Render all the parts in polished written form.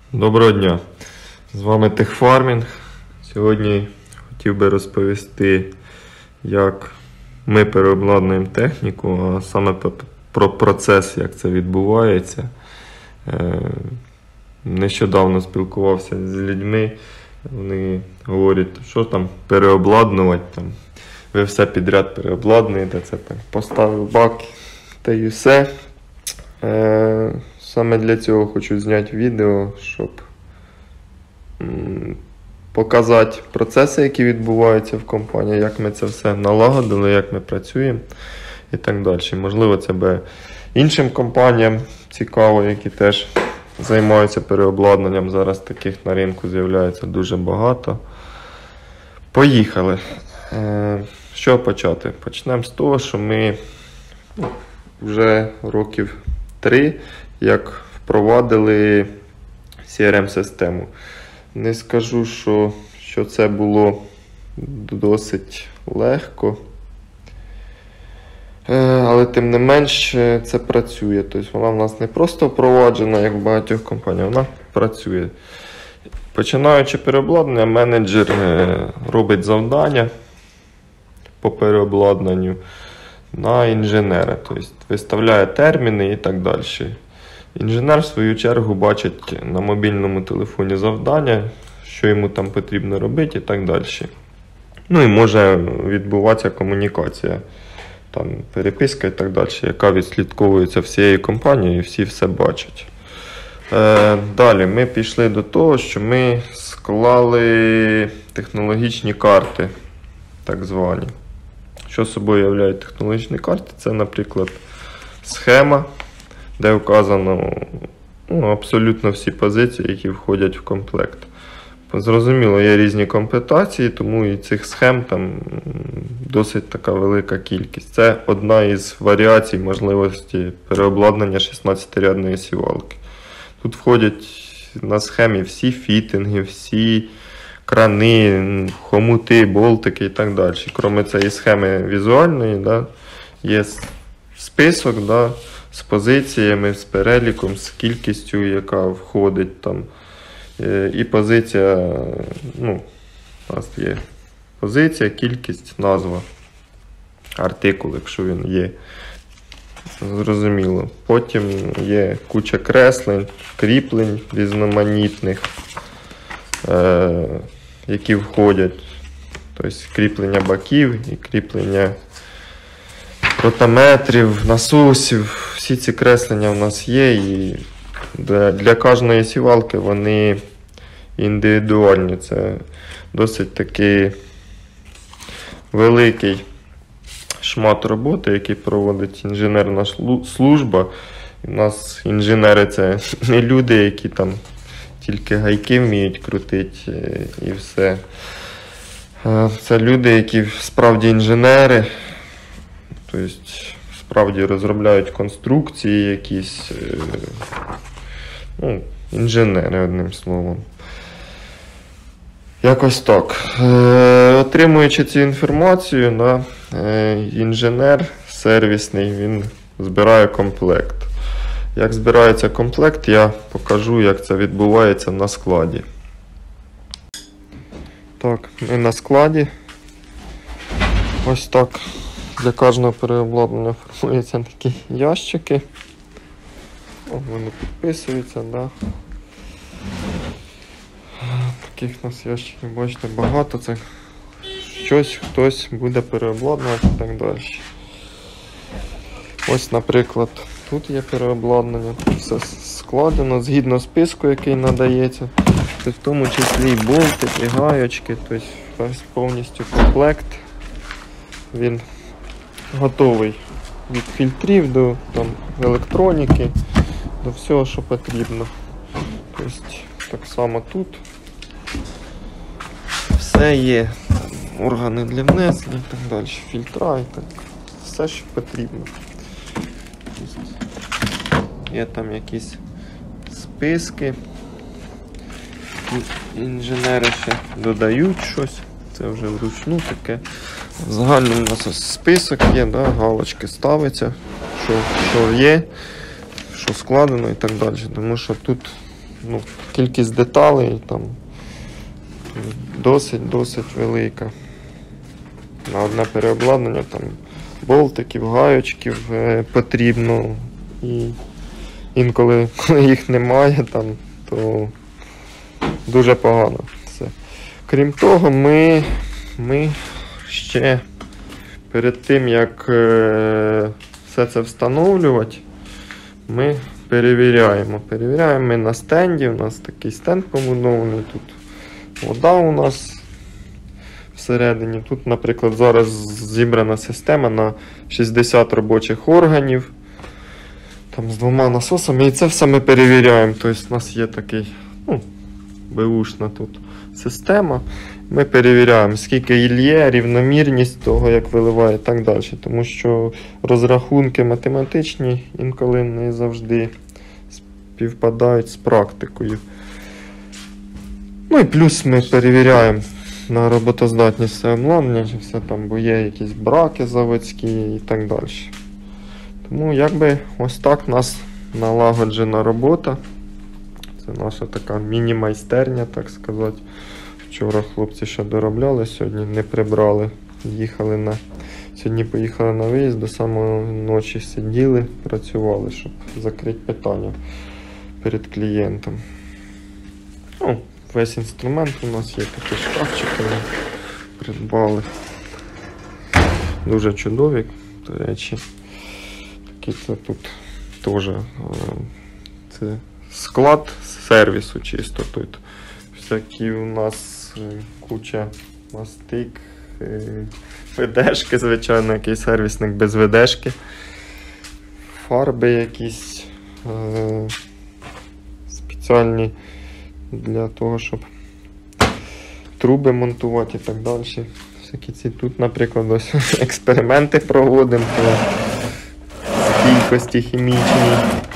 Доброго дня! З вами Техфармінг. Сьогодні хотів би розповісти, як ми переобладнуємо техніку, а саме про процес, як це відбувається. Нещодавно спілкувався з людьми, вони говорять, що там переобладнувати, ви все підряд переобладнуєте, це так, поставив бак та й все. Саме для цього хочу зняти відео, щоб показати процеси, які відбуваються в компанії, як ми це все налагодили, як ми працюємо і так далі. Можливо, це буде іншим компаніям цікаво, які теж займаються переобладнанням. Зараз таких на ринку з'являється дуже багато. Поїхали. Що почати? Почнемо з того, що ми вже років 3, як впровадили CRM-систему. Не скажу, що це було досить легко, але тим не менш це працює. Тобто вона в нас не просто впроваджена, як в багатьох компаніях, вона працює. Починаючи переобладнання, менеджер робить завдання по переобладнанню на інженера, тобто виставляє терміни і так далі. Інженер, в свою чергу, бачить на мобільному телефоні завдання, що йому там потрібно робити і так далі. Ну і може відбуватися комунікація, там, переписка і так далі, яка відслідковується всією компанією і всі все бачать. Далі ми пішли до того, що ми склали технологічні карти, так звані. Що собою являють технологічні карти? Це, наприклад, схема, де вказано абсолютно всі позиції, які входять в комплект. Зрозуміло, є різні комплектації, тому і цих схем там досить така велика кількість. Це одна із варіацій можливості переобладнання 16-рядної сівалки. Тут входять на схемі всі фітинги, всі крани, хомути, болтики і так далі. Крім цієї схеми візуальної, є список з позиціями, з переліком, з кількістю, яка входить там. І позиція, у нас є позиція, кількість, назва, артикул, якщо він є. Зрозуміло. Потім є куча креслень, кріплень різноманітних, які входять, тобто кріплення баків і кріплення ротометрів, насосів. Всі ці креслення в нас є, і для кожної сівалки вони індивідуальні. Це досить такий великий шмат роботи, який проводить інженерна служба. У нас інженери — це не люди, які там тільки гайки вміють крутити і все. Це люди, які справді інженери, тобто справді розробляють конструкції якісь, інженери, одним словом. Якось так. Отримуючи цю інформацію, інженер сервісний, він збирає комплект. Як збирається комплект, я покажу, як це відбувається на складі. Так, ми на складі. Ось так для кожного переобладнання формуються такі ящики. Вони підписуються, Таких у нас ящиків, бачите, багато. Це щось хтось буде переобладнувати і так далі. Ось, наприклад, тут є переобладнання, все складено згідно списку, який надається. В тому числі і болти, і гаєчки, тобто весь повністю комплект. Він готовий від фільтрів до електроніки, до всього, що потрібно. Тобто так само тут все є, органи для внесення і так далі, фільтра і так, все, що потрібно. Є там якісь списки, інженери ще додають щось, це вже вручну таке. Загально у нас ось список є, галочки ставиться, що є, що складено і так далі. Тому що тут ну, кількість деталей там досить велика. На одне переобладнання там болтиків, гаючків потрібно. І інколи, коли їх немає, там, то дуже погано все. Крім того, ми ще перед тим, як все це встановлювати, ми перевіряємо. Перевіряємо ми на стенді. У нас такий стенд побудований. Тут вода у нас всередині. Тут, наприклад, зараз зібрана система на 60 робочих органів. Там з 2 насосами. І це все ми перевіряємо. Тобто у нас є такий, ну, беушна тут система. Ми перевіряємо, скільки є, рівномірність того, як виливає і так далі. Тому що розрахунки математичні інколи не завжди співпадають з практикою. Ну і плюс ми перевіряємо на роботоздатність все обладнання, чи все там, бо є якісь браки заводські і так далі. Тому якби ось так у нас налагоджена робота. Це наша така міні-майстерня, так сказати. Вчора хлопці ще доробляли, сьогодні не прибрали. Сьогодні поїхали на виїзд, до самої ночі сиділи, працювали, щоб закрити питання перед клієнтом. Ну, весь інструмент у нас є, такі шкафчики ми придбали. Дуже чудові, до речі. Такі це тут теж це склад сервісу чисто тут. Всякі у нас куча мастик, ведешки, звичайно, якийсь сервісник без ведешки. Фарби якісь спеціальні для того, щоб труби монтувати і так далі. Всякі ці тут, наприклад, ось експерименти проводимо по кількості хімічній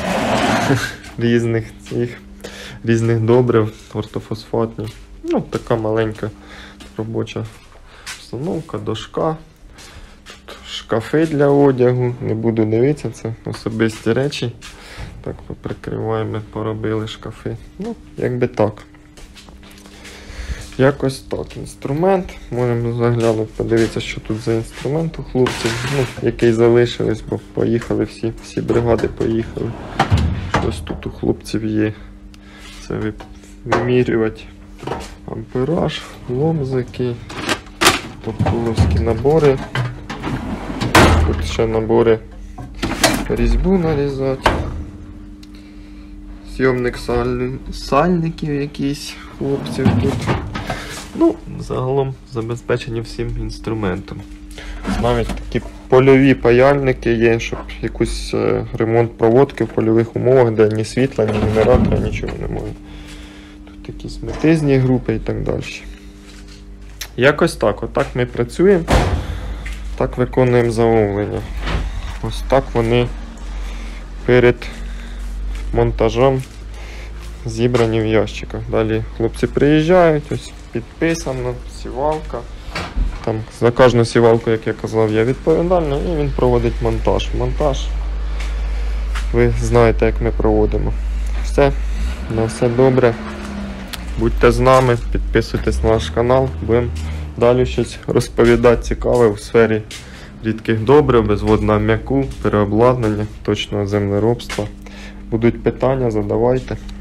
різних добрив, ортофосфатні. Ну, така маленька робоча установка, дошка. Тут шкафи для одягу. Не буду дивитися, це особисті речі. Так, поприкриваємо, поробили шкафи. Ну, якби так. Якось так. Інструмент. Можемо заглянути, подивитися, що тут за інструмент у хлопців. Ну, який залишились, бо поїхали всі бригади поїхали. Щось тут у хлопців є. Це вимірювати ампераж, ломзики, топкуловські набори. Тут ще набори різьбу нарізати. Зйомник сальників якийсь хлопців тут. Ну, загалом забезпечені всім інструментом. Навіть такі польові паяльники є, щоб якийсь ремонт проводки в польових умовах, де ні світла, ні генератора, нічого немає. Тут якісь метизні групи і так далі. Якось так. Отак ми працюємо. Так виконуємо замовлення. Ось так вони перед монтажем зібрані в ящиках. Далі хлопці приїжджають, ось підписано, сівалка. Там за кожну сівалку, як я казав, я відповідальний, і він проводить монтаж. Монтаж, ви знаєте, як ми проводимо. Все, на все добре. Будьте з нами, підписуйтесь на наш канал, будемо далі щось розповідати цікаве у сфері рідких добрив, безводного аміаку, переобладнання, точного землеробства. Будуть питання, задавайте.